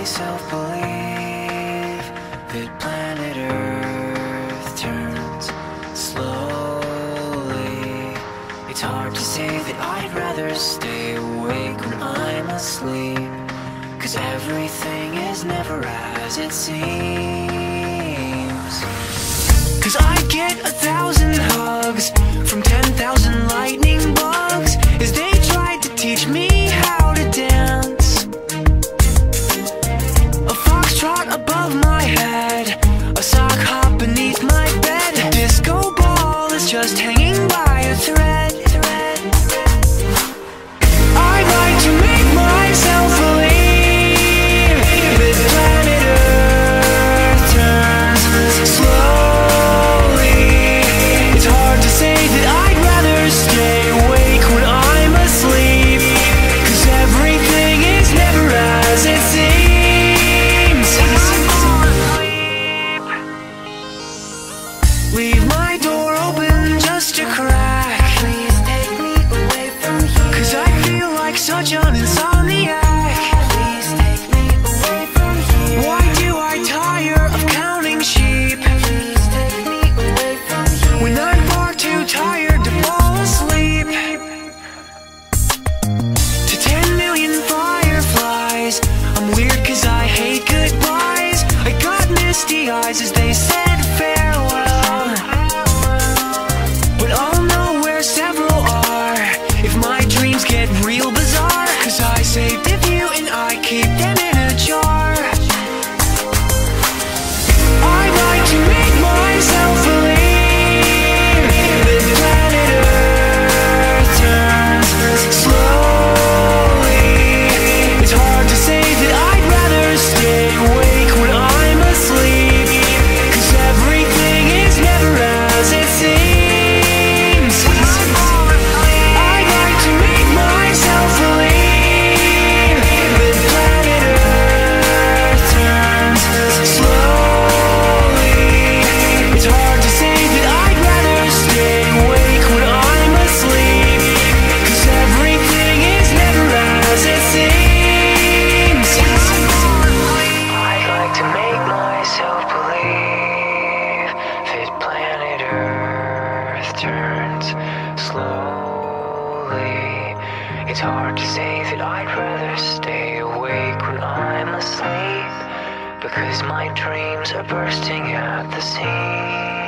myself believe that planet Earth turns slowly. It's hard to say that I'd rather stay awake when I'm asleep, 'cause everything is never as it seems. 'Cause I get 1,000 hugs from 10,000 lightning bugs as they tried to teach me how to dance. A foxtrot above my head, a sock hop beneath my bed. A disco ball is just hanging by a thread. I like to make myself believe that planet Earth turns slowly. It's hard to say that I'd rather stay awake when I'm asleep, 'cause everything is never as it seems. Leave my door open just a crack. Please take me away from here, 'cause I feel like such an insomniac. Please take me away from here. Why do I tire of counting sheep? Please take me away from here, when I'm far too tired to fall asleep. To 10 million fireflies, I'm weird 'cause I hate goodbyes. I got misty eyes as they said farewell, but I'll know where several are if my dreams get real bizarre, 'cause I saved a few and I keep them in a jar. I like to make myself believe that planet Earth turns slowly. It's hard to say that I'd rather stay awake when I'm asleep, 'cause everything is never as it seems. I like to make myself believe that planet Earth turns slowly. It's hard to say that I'd rather stay awake when I'm asleep, 'cause everything is never as it seems. I'd like to make myself believe that planet Earth turns slowly. It's hard to say that I'd rather stay awake when I'm asleep, because my dreams are bursting at the seams.